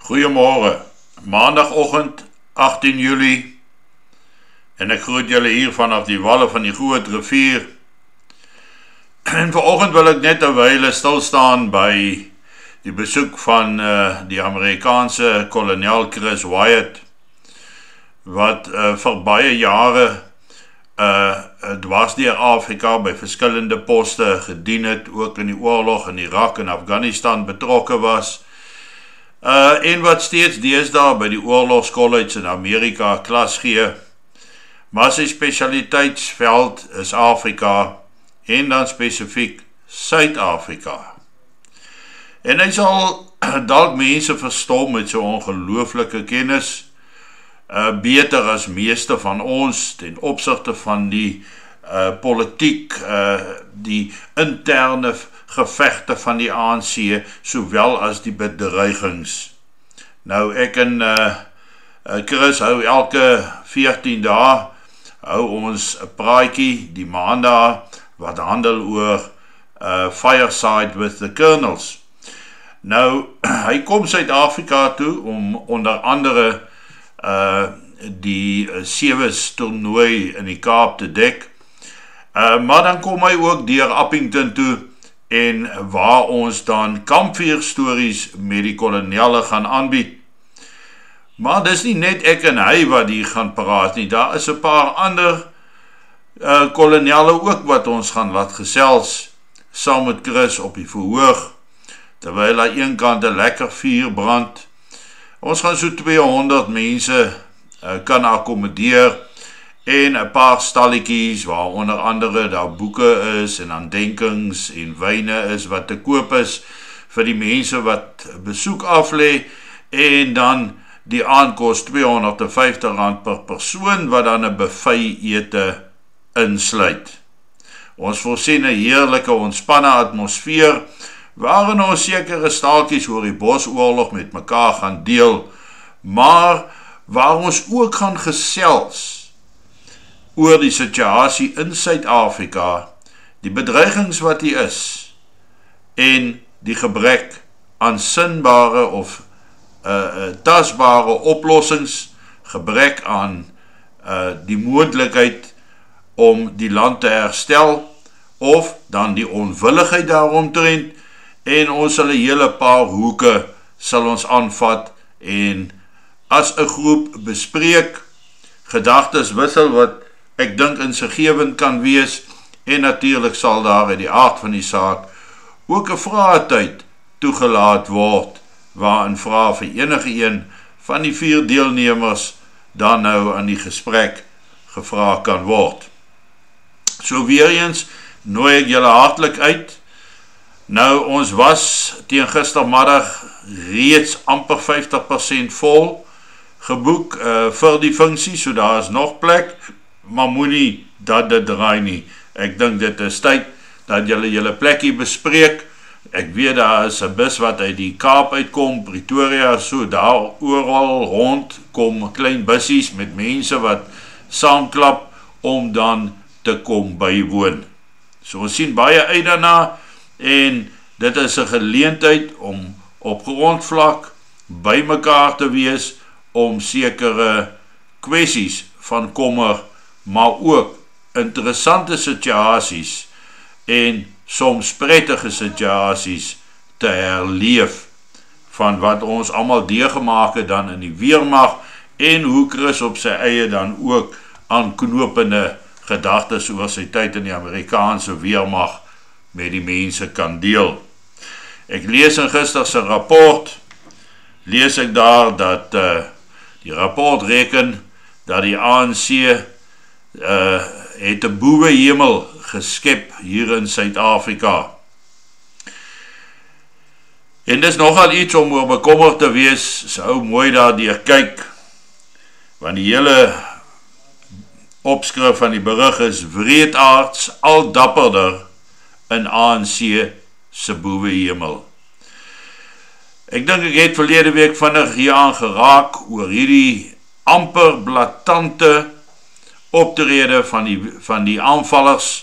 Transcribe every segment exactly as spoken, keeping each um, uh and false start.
Goeiemorgen, maandagoggend agttien Julie en ek groet julle hier vanaf die walle van die Groot Rivier. En vanoggend wil ek net 'n wyle stil staan by die besoek van uh, die Amerikaanse kolonel Chris Wyatt, wat uh, vir baie jare uh, dwars deur Afrika by verskillende poste gedien het, ook in die oorlog in Irak en Afghanistan betrokke was. Uh, en wat steeds deesdae by die oorlogskolleges in Amerika klas gee, maar sy spesialiteitsveld is Afrika en dan spesifiek Suid-Afrika. En hy sal dalk mense verstom met so ongelooflike kennis, uh, beter as meeste van ons ten opsigte van die uh, politiek, uh, die interne gevegte van die A N C, sowel as die bedreigings. Nou, ek en uh, Chris hou elke veertien dae, hou ons 'n praatjie die maandag, wat handel oor uh, Fireside with the Colonels. Nou, hy kom Suid-Afrika toe, om onder andere uh, die Sewes toernooi in die Kaap te dek, uh, maar dan kom hy ook deur Appington toe, en waar ons dan kampvuurstories met die kolonelle gaan aanbied. Maar dis nie net ek en hy wat hier gaan praat nie, daar is 'n paar ander uh, kolonelle ook wat ons gaan laat gesels, saam met Chris op die verhoog, terwyl aan een kant 'n lekker vuur brand. Ons gaan so tweehonderd mense uh, kan akkommodeer, en 'n paar stalletjies waar onder andere daar boeke is en aandenkings en wyne is wat te koop is vir die mense wat besoek aflê, en dan die aankos tweehonderdvyftig rand per persoon wat dan 'n buffet ete insluit. Ons voorsien 'n heerlike ontspanne atmosfeer waarin ons sekere staaltjies oor die Bosoorlog met mekaar gaan deel, maar waar ons ook gaan gesels oor die situasie in Suid-Afrika, die bedreigings wat hier is, en die gebrek aan sinbare of uh, uh, tasbare oplossings, gebrek aan uh, die moontlikheid om die land te herstel, of dan die onwilligheid daaromtrent, en ons sal 'n hele paar hoeke sal ons aanvat, en as 'n groep bespreek, gedagtes wissel wat ek dink insiggewend kan wees, en natuurlijk sal daar uit die aard van die saak ook 'n vraatyd toegelaat word, waarin vrae vir enige een van die vier deelnemers dan nou aan die gesprek gevra kan word. So weer eens nooi ek julle hartlik uit. Nou, ons was teen gistermiddag reeds amper vyftig persent vol geboek uh, vir die funksie, so daar is nog plek, maar moet nie dat dit draai nie. Ek dink dit is tyd dat julle julle plekkie bespreek. Ek weet daar is 'n bus wat uit die Kaap uitkom, Pretoria, so daar oral rond kom klein bussies met mense wat saamklap om dan te kom bywoon. So ons sien baie uit daarna, en dit is 'n geleentheid om op grondvlak by mekaar te wees om sekere kwessies van kommer, maar ook interessante situasies en soms prettige situasies te herleef van wat ons allemaal deurgemaak het dan in die weermag, en hoe Chris op sy eie dan ook aanknopende gedagtes oor sy tyd in die Amerikaanse weermag met die mense kan deel. Ek lees in gister se rapport, lees ek daar dat uh, die rapport reken dat die A N C uh, het 'n boewe hemel geskep hier in Suid-Afrika. En dis nogal iets om oor bekommerd te wees, sou mooi daardeur kyk, want die hele opskrif van die berig is wreedaards al dapperder in A N C se boewe hemel. Ek dink ek het verlede week vinnig hier aan geraak oor hierdie amper blaatante optrede van die, van die aanvallers,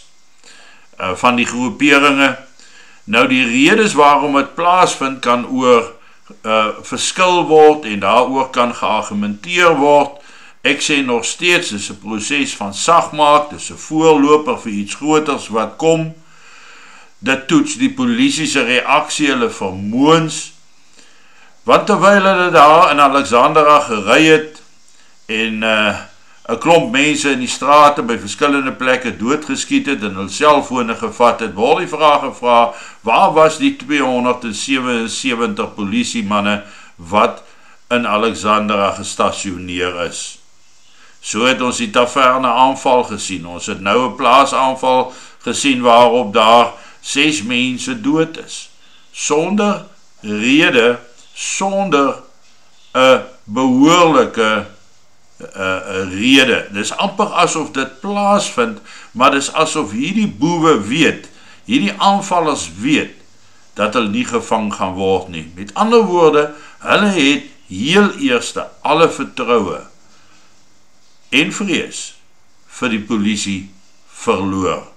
uh, van die groeperinge. Nou die redes waarom het plaasvind kan oor uh, verskil word en daaroor kan geargumenteer word. Ek sê nog steeds, dis 'n proses van sagmaak, dis 'n voorloper vir iets groters wat kom. Dit toets die polisie se reaksie, hulle vermoëns. Want terwyl hulle daar in Alexandra gery het en uh, 'n klomp mense in die strate by verskillende plekke doodgeskiet het en hulle selfone gevat het, word die vraag gevra, waar was die tweehonderdsewensewentig polisiemanne wat in Alexandra gestasioneer is? So het ons die Taverne aanval gesien, ons het nou 'n plaasaanval gesien waarop daar ses mense dood is, sonder rede, sonder 'n behoorlike uh, rede. Dis amper asof dit plaasvind, maar dis asof hierdie boewe weet, hierdie aanvallers weet, dat hulle nie gevang gaan word nie. Met ander woorde, hulle het heel eerste alle vertroue en vrees vir die polisie verloor.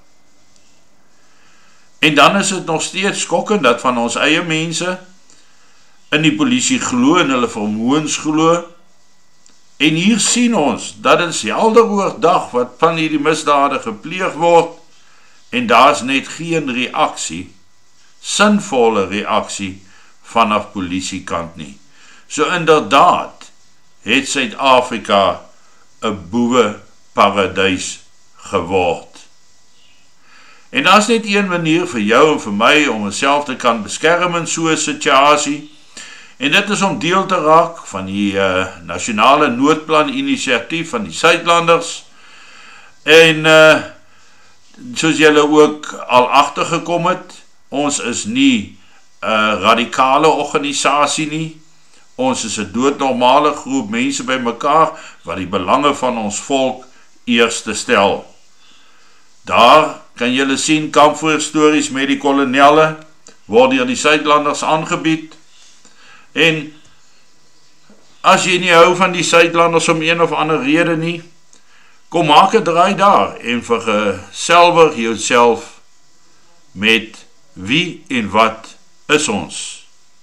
En dan is het nog steeds skokkend dat van ons eie mense in die polisie glo en hulle vermoëns glo. En hier sien ons dat dit helder oordag wat van hierdie misdade gepleeg word en daar is net geen reaksie, sinvolle reaksie vanaf polisiekant nie. So inderdaad het Suid-Afrika 'n boewe paradys geword. En daar is net een manier vir jou en vir my om onsself te kan beskerm in so 'n situasie, en dit is om deel te raak van die uh, nasionale noodplan inisiatief van die Suidlanders, en uh, soos julle ook al agtergekom het, ons is nie 'n radikale organisasie nie, ons is 'n doodnormale groep mense by mekaar, wat die belange van ons volk eerste stel. Daar kan julle sien, kampvoorstories met die kolonelle, word deur die Suidlanders aangebied, en as jy nie hou van die Suidlanders om een of ander rede nie, kom maak 'n draai daar, en vergeselwig jouself met wie en wat is ons,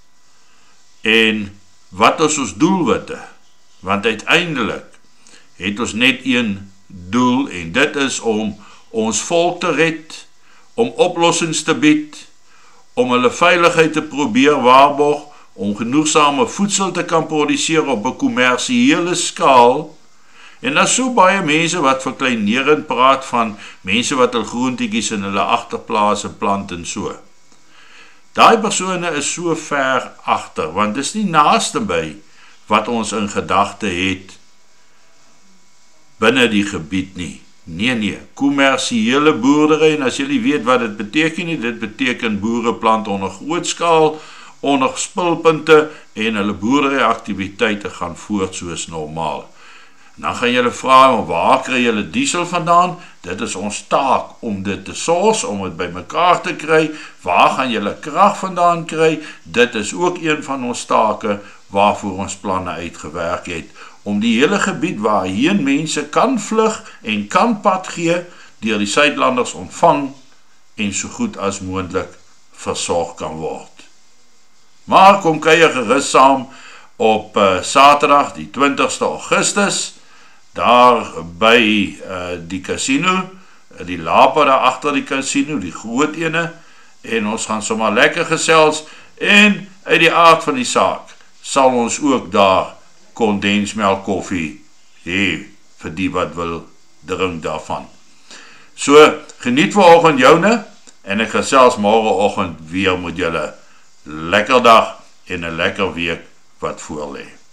en wat is ons doelwitte, want uiteindelik het ons net een doel, en dit is om ons volk te red, om oplossings te bied, om hulle veiligheid te probeer waarborg, om genoegsame voedsel te kan produseer op 'n kommersiële skaal, en daar is so baie mense wat verkleinerend praat van mense wat hul groentetjies in hulle agterplase plant en so. Daai persone is so ver agter, want dis nie naaste by wat ons in gedagte het binne die gebied nie. Nee, nee, kommersiële boerdery, en as julle weet wat dit beteken nie, dit beteken boere plant onder grootskaal, onder spulpunte, en hulle boerderyaktiwiteite gaan voort soos normaal. En dan gaan julle vra, waar kry julle diesel vandaan? Dit is ons taak om dit te source, om dit by mekaar te kry. Waar gaan julle krag vandaan kry? Dit is ook een van ons take waarvoor ons planne uitgewerk het, om die hele gebied waarheen mense kan vlug en kan pad gee, deur die Suidlanders ontvang en so goed as moontlik versorg kan word. Maar kom kuier gerus saam op uh, Saterdag die twintigste Augustus, daar by uh, die casino, die Lapa daar agter die casino, die groot ene, en ons gaan sommer lekker gesels, en uit die aard van die saak, sal ons ook daar kondensmelk koffie hê, vir die wat wil drink daarvan. So, geniet vanoggend joune, en ek gesels môreoggend weer met julle. Lekker dag, en 'n lekker week wat voor lê.